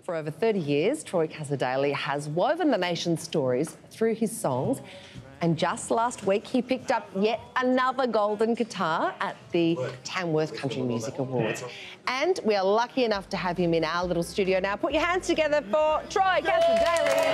For over 30 years, Troy Cassar-Daley has woven the nation's stories through his songs. And just last week, he picked up yet another golden guitar at the Tamworth Country Music Awards. And we are lucky enough to have him in our little studio now. Put your hands together for Troy Cassar-Daley.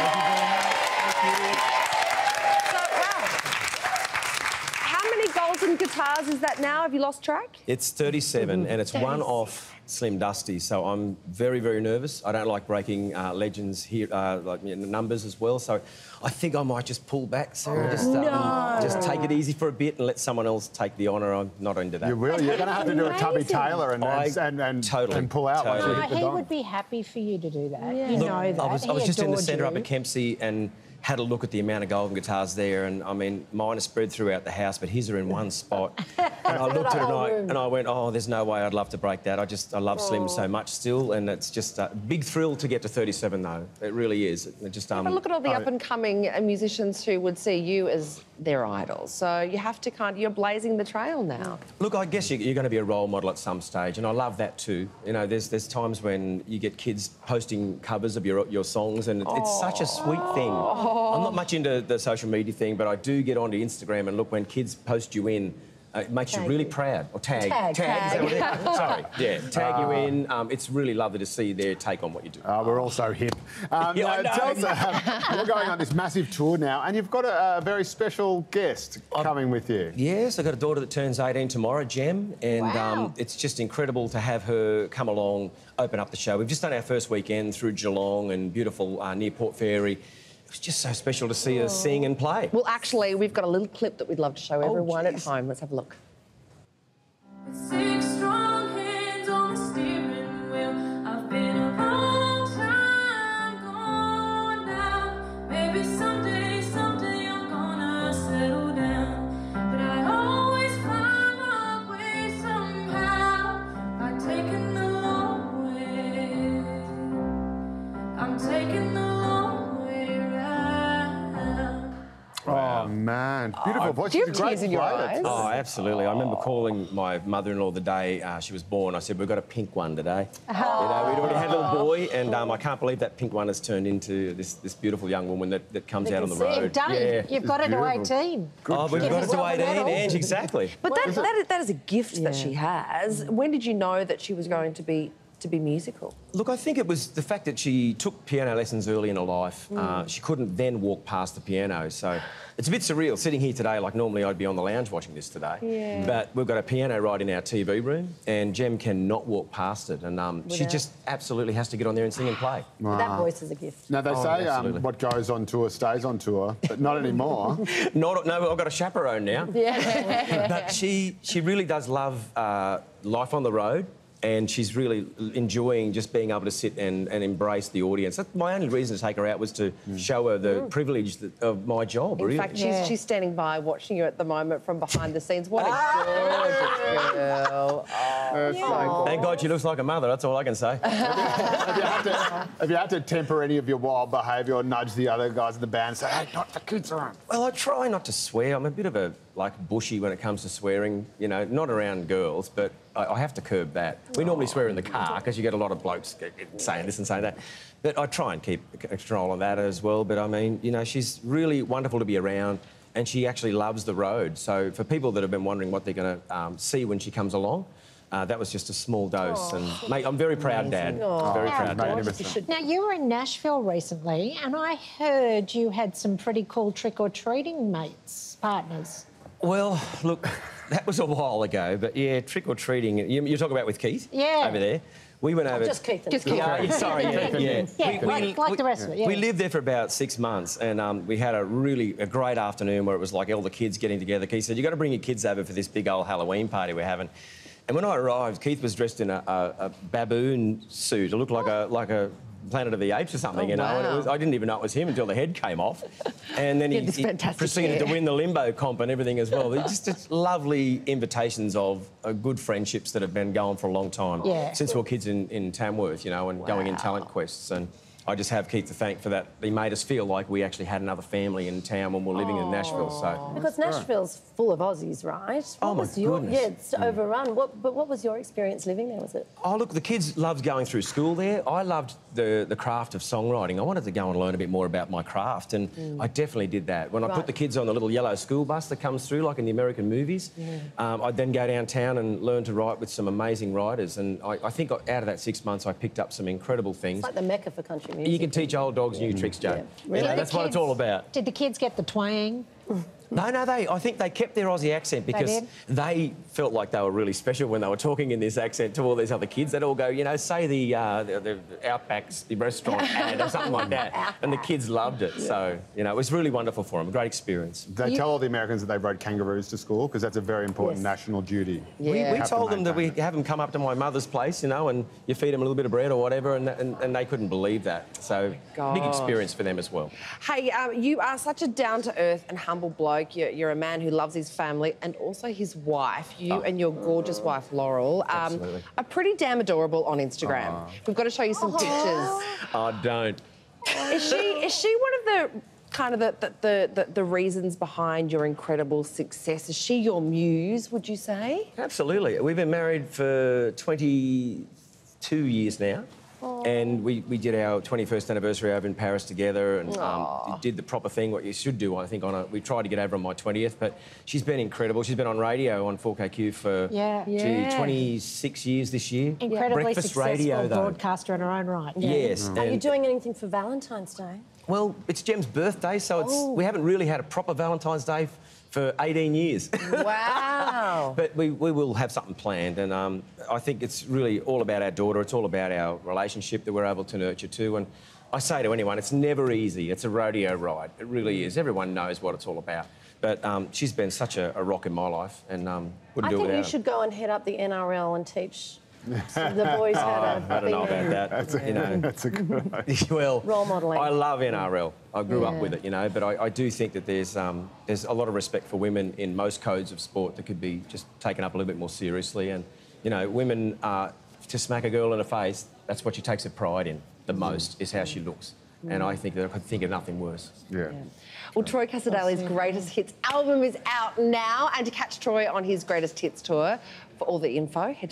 So, wow. How many golden guitars is that now? Have you lost track? It's 37, and it's one off Slim Dusty, so I'm very, very nervous. I don't like breaking legends here, numbers as well, so I think I might just pull back, Sarah. Just take it easy for a bit and let someone else take the honour. I'm not into that. You will. You're going to have to do a Tubby Taylor and pull out. Totally. He would be happy for you to do that. Yeah. You know that. I was just in the centre up at Kempsey and had a look at the amount of golden guitars there, and I mean, mine are spread throughout the house, but his are in one spot. And I looked at it and I went, oh, there's no way I'd love to break that. I love Slim so much still, and it's just a big thrill to get to 37, though. It really is. It just, but look at all the up-and-coming musicians who would see you as their idols. So you have to you're blazing the trail now. Look, I guess you're going to be a role model at some stage, and I love that too. You know, there's times when you get kids posting covers of your songs, and it's such a sweet thing. I'm not much into the social media thing, but I do get onto Instagram and look when kids post you in. It makes you really proud. Or tag. Is that what it is? Sorry. Yeah, tag you in. It's really lovely to see their take on what you do. We're all so hip. Tell us, you're going on this massive tour now, and you've got a very special guest coming with you. Yes, I've got a daughter that turns 18 tomorrow, Jem, and it's just incredible to have her come along, open up the show. We've just done our first weekend through Geelong and beautiful near Port Fairy. It was just so special to see her sing and play. Well, actually, we've got a little clip that we'd love to show everyone at home. Let's have a look. Oh, man. Beautiful voice. Do you have tears in your eyes? Oh, absolutely. I remember calling my mother-in-law the day she was born. I said, we've got a pink one today. You know, we'd already had a little boy, and I can't believe that pink one has turned into this beautiful young woman that comes out on the road. You've got her to 18. We've got her to 18, Ange, exactly. But that is a gift that she has. When did you know that she was going to be musical? Look, I think it was the fact that she took piano lessons early in her life. She couldn't then walk past the piano, so it's a bit surreal sitting here today. Like, normally I'd be on the lounge watching this today. Yeah. But we've got a piano right in our TV room, and Jem cannot walk past it, and she just absolutely has to get on there and sing and play. Wow. That voice is a gift. Now, they say what goes on tour stays on tour, but not anymore. No, I've got a chaperone now. Yeah. But she really does love life on the road. And she's really enjoying just being able to sit and embrace the audience. That's my only reason to take her out was to show her the privilege of my job, really. In fact, she's standing by watching you at the moment from behind the scenes. What a gorgeous girl. So thank God she looks like a mother, that's all I can say. Have you had to temper any of your wild behaviour or nudge the other guys in the band and say, hey, not the kids around? Well, I try not to swear. I'm a bit of a, bushy when it comes to swearing, you know, not around girls, but I have to curb that. We normally swear in the car because you get a lot of blokes saying this and saying that. But I try and keep control on that as well. But, I mean, you know, she's really wonderful to be around and she actually loves the road. So for people that have been wondering what they're going to see when she comes along, that was just a small dose. And, mate, I'm very proud, Dad. I'm very proud, Dad. Now, you were in Nashville recently and I heard you had some pretty cool trick-or-treating partners. Well, look, that was a while ago, but yeah, trick-or-treating. You're talking about with Keith? Yeah. Over there. We went over... Just Keith. Sorry, yeah. Like the rest of it, yeah. We lived there for about 6 months and we had a great afternoon where it was like all the kids getting together. Keith said, you've got to bring your kids over for this big old Halloween party we're having. And when I arrived, Keith was dressed in a baboon suit. It looked like a Planet of the Apes or something, you know. Wow. And I didn't even know it was him until the head came off. And then he proceeded to win the limbo comp and everything as well. Just lovely invitations of good friendships that have been going for a long time. Yeah. Since we were kids in Tamworth, you know, and going in talent quests. And I just have Keith to thank for that. He made us feel like we actually had another family in town when we were living in Nashville. So because Nashville's full of Aussies, right? Oh my goodness! Yeah, it's overrun. But what was your experience living there? Was it? Oh look, the kids loved going through school there. I loved the craft of songwriting. I wanted to go and learn a bit more about my craft, and I definitely did that. When I put the kids on the little yellow school bus that comes through, like in the American movies, I'd then go downtown and learn to write with some amazing writers. And I think out of that 6 months, I picked up some incredible things. It's like the mecca for country music. You can teach old dogs new tricks, Joe. Yeah. You know, that's what it's all about. Did the kids get the twang? No, I think they kept their Aussie accent because they felt like they were really special when they were talking in this accent to all these other kids. They'd all go, you know, say the Outback's, the restaurant ad or something like that. And the kids loved it. So, you know, it was really wonderful for them, a great experience. They tell all the Americans that they rode kangaroos to school because that's a very important national duty. Yeah. We told them that we have them come up to my mother's place, you know, and you feed them a little bit of bread or whatever, and they couldn't believe that. So, big experience for them as well. Hey, you are such a down-to-earth and humble bloke. You're a man who loves his family and also his wife. You and your gorgeous wife, Laurel, are pretty damn adorable on Instagram. We've got to show you some pictures. Oh, don't. Is she one of the kind of the reasons behind your incredible success? Is she your muse, would you say? Absolutely. We've been married for 22 years now. And we did our 21st anniversary over in Paris together and did the proper thing, what you should do, I think. We tried to get over on my 20th, but she's been incredible. She's been on radio on 4KQ for 26 years this year. Incredibly Breakfast successful radio, though. broadcaster in her own right. Yes. Are you doing anything for Valentine's Day? Well, it's Jem's birthday, so we haven't really had a proper Valentine's Day for 18 years. Wow. But we will have something planned, and I think it's really all about our daughter. It's all about our relationship that we're able to nurture too. And I say to anyone, it's never easy. It's a rodeo ride. It really is. Everyone knows what it's all about. But she's been such a rock in my life, and wouldn't do it without her. I think you should go and head up the NRL and teach the boys how to I don't know about that. That's a good idea. Well, role modelling. I love NRL. I grew up with it, you know, but I do think that there's a lot of respect for women in most codes of sport that could be just taken up a little bit more seriously. And, you know, women, to smack a girl in the face, that's what she takes her pride in the most, is how she looks. And I think that I could think of nothing worse. Yeah. Well, Troy Cassar-Daley's Greatest Hits album is out now, and to catch Troy on his Greatest Hits tour, for all the info, head to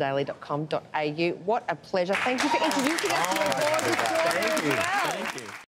troycassardaley.com.au. What a pleasure. Thank you for introducing us to your gorgeous daughter as well. Thank you.